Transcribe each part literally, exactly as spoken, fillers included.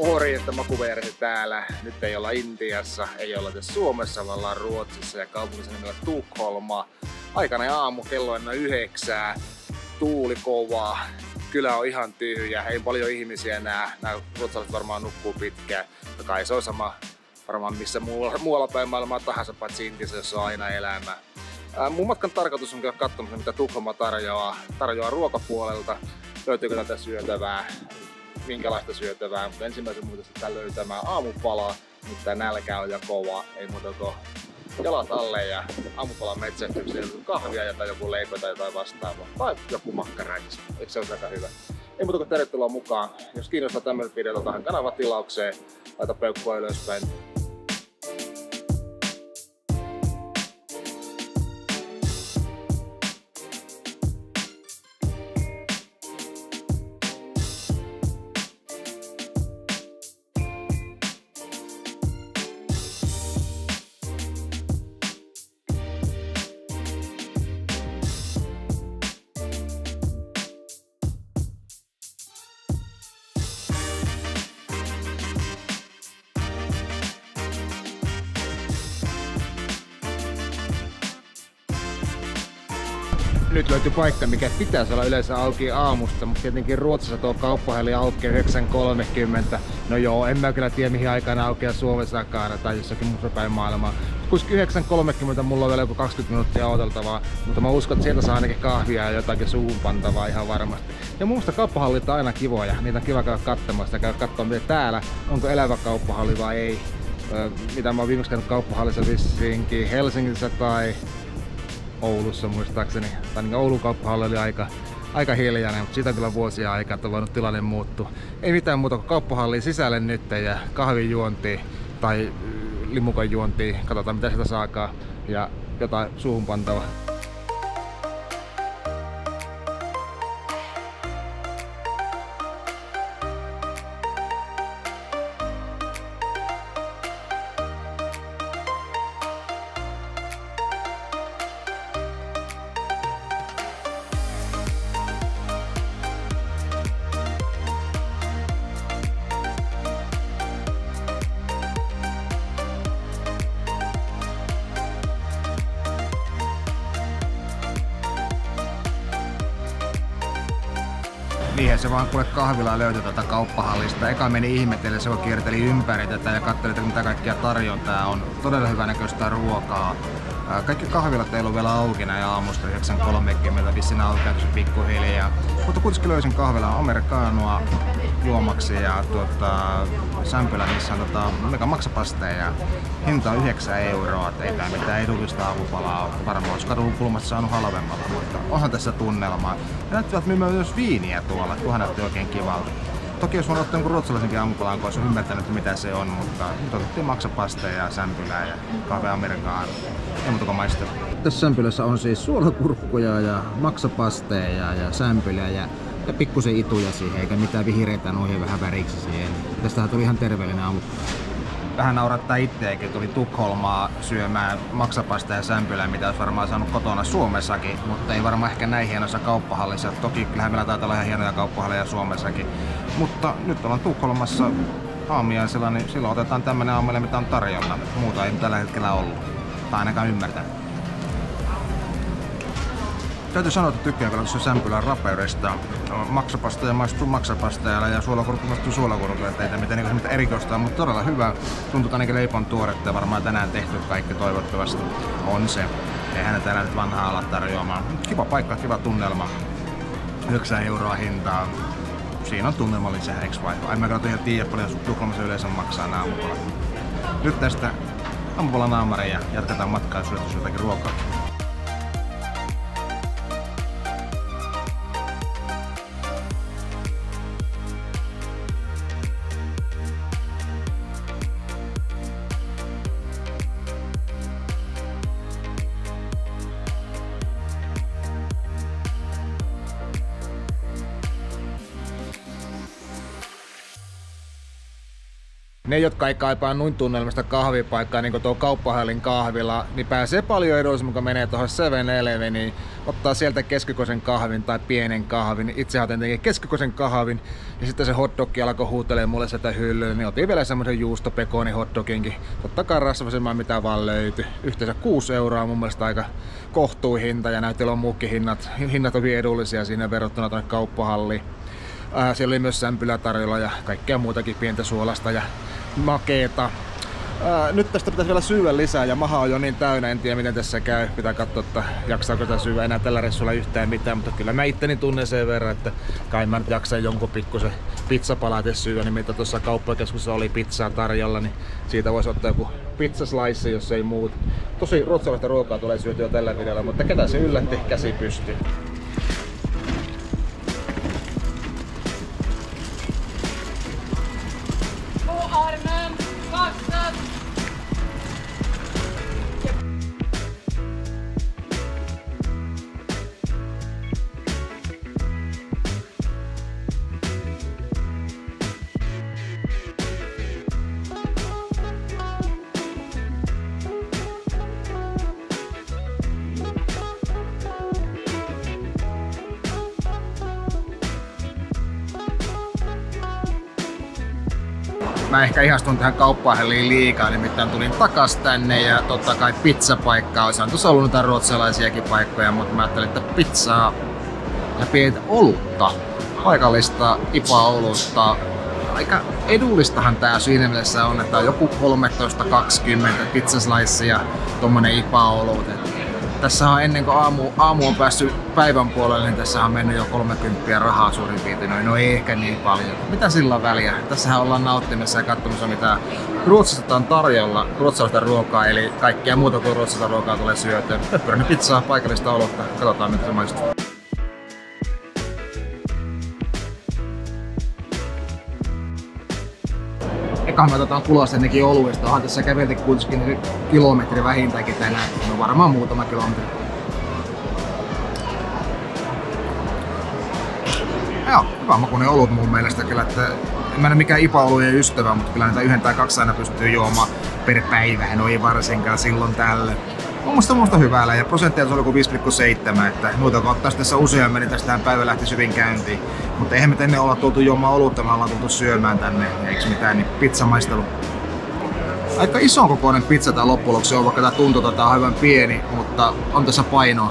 Morjesta, Makuversi täällä. Nyt ei olla Intiassa, ei olla tässä Suomessa, vaan ollaan Ruotsissa ja kaupungissa nimellä Tukholma. Aikana aamu, kello on noin yhdeksää, tuuli kovaa, kylä on ihan tyhjä, ei paljon ihmisiä nää. Nää ruotsalaiset varmaan nukkuu pitkään. Kai se on sama varmaan missä muualla, muualla päin maailmaa tahansa, paitsi Intiassa, jossa on aina elämää. Ää, mun matkan tarkoitus on käydä katsomassa, mitä Tukholma tarjoaa, tarjoaa ruokapuolelta. Löytyykö tätä syötävää, minkälaista syötävää, mutta ensimmäisen muuta sitä löytämään aamupalaa, mutta nälkä on jo kova, ei muuta kuin jalat alle ja aamupalan metsästykseen, kahvia ja tai joku leipä tai jotain vastaavaa, tai joku makkaräkis, eikö se ole aika hyvä? Ei muuta kuin tervetuloa mukaan, jos kiinnostaa tämmöinen video, otahan kanavatilaukseen, laita peukkua ylöspäin. Nyt löytyy paikka, mikä pitäisi olla yleensä auki aamusta, mutta tietenkin Ruotsissa tuo kauppahalli aukeaa yhdeksän kolmekymmentä. No joo, en mä kyllä tiedä mihin aikaan aukeaa Suomessakaan tai jossakin muussa päin maailmaa. Kuitenkin yhdeksän kolmekymmentä mulla on vielä joku kaksikymmentä minuuttia odoteltavaa, mutta mä uskon, että sieltä saa ainakin kahvia ja jotakin suuhun pantavaa ihan varmasti. Ja mun mielestä kauppahallit on aina kivoja, niitä on kiva käydä katsomassa ja käydä katsomaan miten täällä, onko elävä kauppahalli vai ei. Mitä mä oon viimeksi käynyt kauppahallissa vissiinkin Helsingissä tai Oulussa muistaakseni. Tai niin Oulun kauppahalli oli aika, aika hiljainen, mutta siitä on kyllä vuosia aikaa, että on voinut tilanne muuttua. Ei mitään muuta kuin kauppahalliin sisälle nyt ja kahvin juontiin tai limukan juontiin. Katsotaan mitä sitä saakaan ja jotain suuhun pantavaa. Niinhän se vaan kuule kahvila löytyi tätä kauppahallista. Eka meni ihmetellä, se kierteli ympäri tätä ja katseli, että mitä kaikkia tarjontaa on. Todella hyvänäköistä ruokaa. Kaikki kahvilat ei ollut vielä auki näin aamusta yhdeksän kolmekymmentä, vissiin aukeaa tosi pikkuhiljaa. Mutta kuitenkin löysin kahvilan amerikaanoa juomaksi ja tuota, sämpylä, missä on tota, mega maksapasteja. Hinta on yhdeksän euroa, ei tää mitään edullista aamupalaa varmaan olisi kadun kulmassa saanut halvemmalla, mutta onhan tässä tunnelmaa. Ja näyttävät myymään myös viiniä tuolla, tuohan näytti oikein kivalta. Toki jos on ottanut ruotsalaisenkin aamupalan, kun olisi ymmärtänyt mitä se on, mutta nyt otettiin maksapasteja, sämpylää ja kahve amerikaano. Ei muuta kuin maistelua. Tässä sämpylässä on siis suolakurkkuja ja maksapasteja ja sämpylää ja, ja pikkusen ituja siihen, eikä mitään vihreitä noihin vähän väriksi siihen. Tästähän tuli ihan terveellinen aamu. Vähän naurattaa itseäkin, tuli Tukholmaa syömään maksapasta ja sämpylää, mitä olisi varmaan saanut kotona Suomessakin, mutta ei varmaan ehkä näin hienossa kauppahallissa. Toki kyllähän meillä taitaa olla ihan hienoja kauppahalleja Suomessakin. Mutta nyt ollaan Tukholmassa aamiaisella, niin silloin otetaan tämmönen aamuille, mitä on tarjolla. Muuta ei tällä hetkellä ollut. Tai ainakaan ymmärtää. Täytyy sanoa, että tykkään kyllä tuossa sämpylän rapeudesta. Maksapasteja maistuu maksapastajalla ja suolakurkku maistuu suolakurkulla, ettei tämä mitään, niin mitään erikoista, mutta todella hyvä. Tuntuu ainakin leipon tuoretta ja varmaan tänään tehty kaikki toivottavasti on se. Eihän ne täällä nyt vanhaa ala tarjoamaan. Kiva paikka, kiva tunnelma. yhdeksän euroa hintaa. Siinä on tunnelma lisää, eiks vai? En mä katso ihan tiedä paljon Tukholmassa yleensä maksaa nämä aamupalat. Nyt tästä aamupalan naamariin ja jatketaan matkaa ja syötä jotakin ruokaa. Ne, jotka ei kaipaa noin tunnelmasta kahvipaikkaa, niin kuin tuo Kauppahallin kahvila, niin pääsee paljon edullisemmin, kun menee tuohon seven eleveniin, ottaa sieltä keskikokoisen kahvin tai pienen kahvin. Itse otin tietenkin keskikokoisen kahvin, ja sitten se hotdogki alkoi huutelemaan mulle sieltä hyllylle, niin otin vielä semmoisen juustopekoni hotdoginkin. Totta kai rasvasemman mitä vaan löytyi. Yhteensä kuusi euroa mun mielestä aika kohtuuhinta, ja näytti on muukin hinnat. Hinnat on hyvin edullisia siinä verrattuna tuonne Kauppahalliin. Äh, siellä oli myös sämpylää tarjolla ja kaikkea muutakin pientä suolasta ja makeeta. Ää, nyt tästä pitäisi vielä syödä lisää ja maha on jo niin täynnä, en tiedä miten tässä käy. Pitää katsoa, että jaksaako tätä syödä enää tällä reissulla yhtään mitään, mutta kyllä mä itteni tunnen sen verran, että kai mä nyt jaksan jonkun pikkusen pizzapalaate syödä. Nimittäin tuossa kauppakeskuksessa oli pizzaa tarjolla, niin siitä voisi ottaa joku pizzaslice, jos ei muut. Tosi ruotsalaista ruokaa tulee syötyä tällä videolla, mutta ketä se yllätti, käsi pystyy. Mä ehkä ihastun tähän Kauppahalliin liikaa, nimittäin tulin takas tänne ja totta kai pizzapaikkaa. Olisi tuossa ollut niitä ruotsalaisiakin paikkoja, mutta mä ajattelin, että pizzaa ja pientä olutta, paikallista I P A-olutta. Aika edullistahan tää siinä mielessä on, että on joku kolmetoista kaksikymmentä pizzaslice ja tommonen I P A-olut. Tässä on ennen kuin aamu, aamu on päässyt päivän puolelle, niin tässä on mennyt jo kolmekymmentä rahaa suurin piirtein. No ei ehkä niin paljon. Mitä sillä on väliä? Tässähän ollaan nauttimassa ja katsomassa mitä Ruotsista on tarjolla. Ruotsalaista ruokaa, eli kaikkea muuta kuin ruotsalaista ruokaa tulee syötyä. Pepperoni pizzaa, paikallista olutta. Katsotaan mitä se maistuu. Eka me otetaan kulosta ennenkin oluesta. Onhan tässä käveltiin kuitenkin kilometri vähintäänkin tänään. No varmaan muutama kilometri. Joo, hyvä makuinen olut mun mielestä kyllä. Että en mä en ole mikään I P A-olujen ystävä, mutta kyllä näitä yhden tai kaksi aina pystyy juomaan per päivä. No ei varsinkaan silloin tällöin. Mun mielestä musta hyvällä ja prosenttia se oli kuin viisi pilkku seitsemän, että muuta kun ottaisi tässä useammin, niin tästähän päivä lähti hyvin käyntiin. Mutta eihän me tänne olla tultu juomaan olutta, me ollaan tultu syömään tänne, eiks mitään, niin pizzamaistelu. Aika ison kokoinen pizza tää loppujen lopuksi on, vaikka tää tuntuu, että tää on hyvän pieni, mutta on tässä painoa.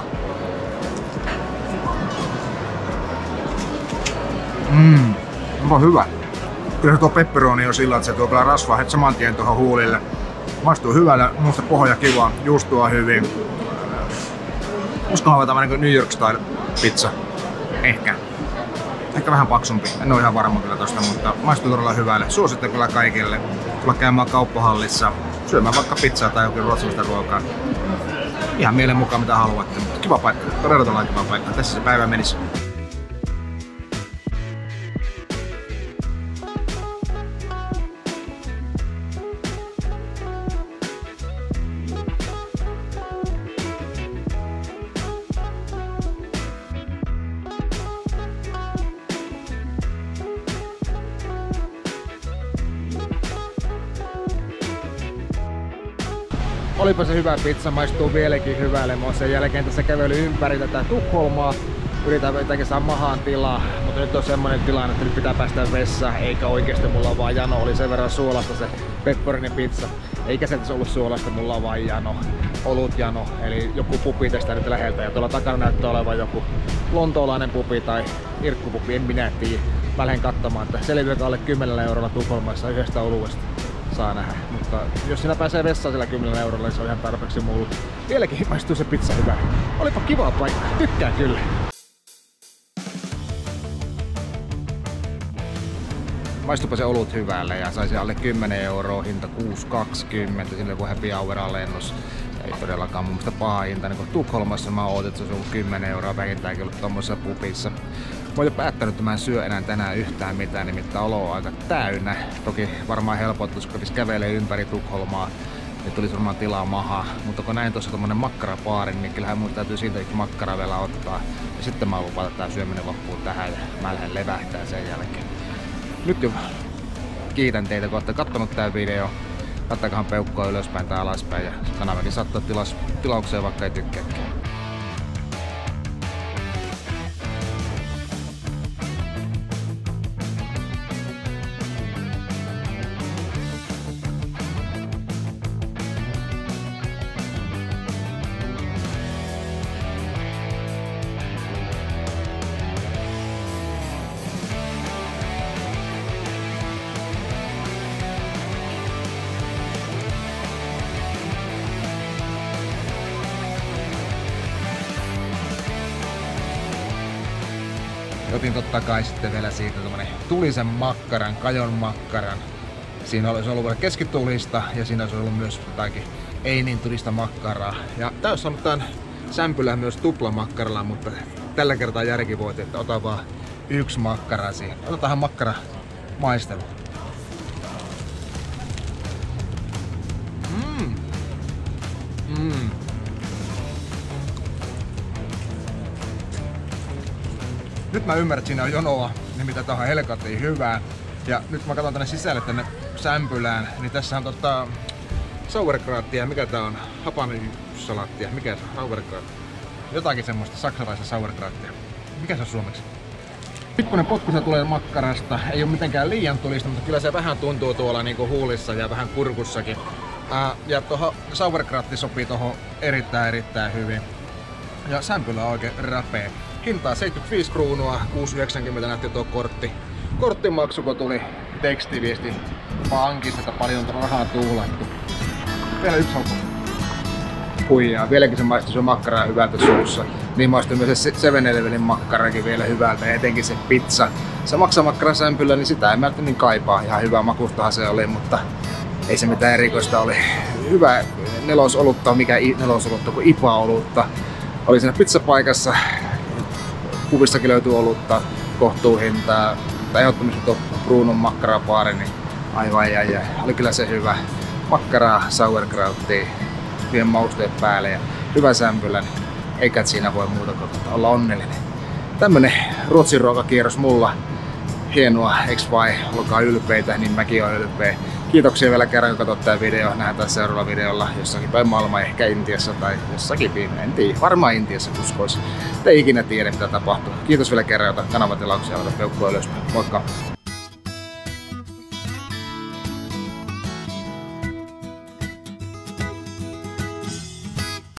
Mmm, onpa hyvä. Kyllä se tuo pepperoni on sillä, että se tuo kyllä rasvaa heti saman tien tuohon huulille. Maistuu hyvällä, musta pohja kiva, juustua hyvin. Uskohan tämmönen kuin New York Style pizza. Ehkä. Ehkä vähän paksumpi, en ole ihan varma kyllä tosta, mutta maistuu todella hyvälle. Suosittelen kyllä kaikille tulla käymään Kauppahallissa, syömään vaikka pizzaa tai jokin ruotsalaista ruokaa. Ihan mielen mukaan mitä haluatte, mutta kiva paikka, todella kiva paikka. Tässä se päivä menisi. Olipa se hyvä pizza, maistuu vieläkin hyvälle. Mä oon sen jälkeen tässä kävely ympäri tätä Tukholmaa. Yritän jotenkin saa mahaan tilaa, mutta nyt on semmonen tilanne, että nyt pitää päästä vessaan, eikä oikeesti mulla on vaan jano. Oli sen verran suolasta se pepperoni pizza. Eikä se ollut suolasta, mulla on vaan jano. Olut jano, eli joku pupi tästä nyt läheltä. Ja tuolla takana näyttää olevan joku lontoolainen pupi tai irkkupupi, en minä tiedä. Mä lähden katsomaan, että selviääkö alle kymmenellä eurolla Tukholmassa yhdestä oluesta. Saa nähdä, mutta jos sinä pääsee vessaan sillä kymmenellä eurolla, niin se on ihan tarpeeksi mulle. Vieläkin maistuu se pizza hyvä. Olipa kiva paikka, tykkään kyllä. Maistupa se olut hyvälle ja saisi alle kymmenen euroa, hinta kuusi kaksikymmentä, sillä kun happy hour lennus. Ei todellakaan mun mielestä paha hinta, niin kuin Tukholmassa mä ootin, että se olisi ollut kymmenen euroa vähintäänkin ollut tommosessa pupissa. Mä oon jo päättänyt, että mä en syö enää tänään yhtään mitään, nimittäin olo on aika täynnä. Toki varmaan helpottuisi, kun kävelee ympäri Tukholmaa, niin tulisi varmaan tilaa mahaa. Mutta kun näin tuossa tommonen makkarapaari, niin kyllähän mun täytyy siitäkin makkaraa vielä ottaa. Ja sitten mä lupaan, että tää syöminen loppuu tähän ja mä lähden levähtää sen jälkeen. Nyt jo kiitän teitä, kun olette kattonut tää video. Lattakahan peukkua ylöspäin tai alaspäin ja kanavakin saattaa tilaus, tilaukseen vaikka ei tykkääkään. Otin totta kai sitten vielä siitä tommonen tulisen makkaran, kajon makkaran. Siinä olisi ollut vielä keskitulista ja siinä olisi ollut myös jotakin ei niin tulista makkaraa. Ja tää olisi ollut tän sämpylä myös tuplamakkaralla, mutta tällä kertaa järki voitti, että ota vaan yksi makkara siihen. Otetaan makkara maistelu. Mm. Mm. Nyt mä ymmärrän, että siinä on jonoa, niin mitä tähän helkattiin hyvää. Ja nyt mä katson tänne sisälle tänne sämpylään, niin tässä on tota sauerkraattia, mikä tää on? Hapanysalaattia, mikä se on? Sauerkraat. Jotakin semmoista saksalaista sauerkraattia. Mikä se on suomeksi? Pikkuinen potkusa tulee makkarasta, ei ole mitenkään liian tulista, mutta kyllä se vähän tuntuu tuolla niinku huulissa ja vähän kurkussakin. Ää, ja tuohon sauerkraatti sopii tuohon erittäin erittäin hyvin. Ja sämpylä on oikein räpeä. Hintaa seitsemänkymmentäviisi kruunua, kuusi yhdeksänkymmentä näytti tuo kortti. Korttimaksu, kun tuli tekstiviesti pankista, että paljon on rahaa tuhlattu. Vielä yksi halpa. Huijaa, vieläkin se maistuu se makkara hyvältä suussa. Niin maistuu myös se seven elevenin makkarakin vielä hyvältä, ja etenkin se pizza. Se maksamakkarasämpylä, niin sitä ei mä niin kaipaa. Ihan hyvää makustahan se oli, mutta ei se mitään erikoista oli. Hyvä nelosolutta, mikä nelosolutta kuin I P A-olutta. Oli siinä pizzapaikassa. Kuvissakin löytyy olutta kohtuuhintaa. Tai ehdottomasti tuo Brunon makkarapaari, niin aivan jäi, jäi. Oli kyllä se hyvä. Makkaraa, sauerkrauttia, vielä mausteet päälle ja hyvä sämpylä. Niin eikä siinä voi muuta kuin olla onnellinen. Tämmönen Ruotsin ruokakierros mulla. Hienoa, eiks vai? Olkaa ylpeitä, niin mäkin olen ylpeä. Kiitoksia vielä kerran, kun katsot tää video. Nähdään seuraavalla videolla jossakin päin maailmaa, ehkä Intiassa tai jossakin, en tiedä. Varmaan Intiassa uskois. Te ei ikinä tiedä, mitä tapahtuu. Kiitos vielä kerran, jota kanavatilauksia, laita peukkua ylöspäin. Moikka!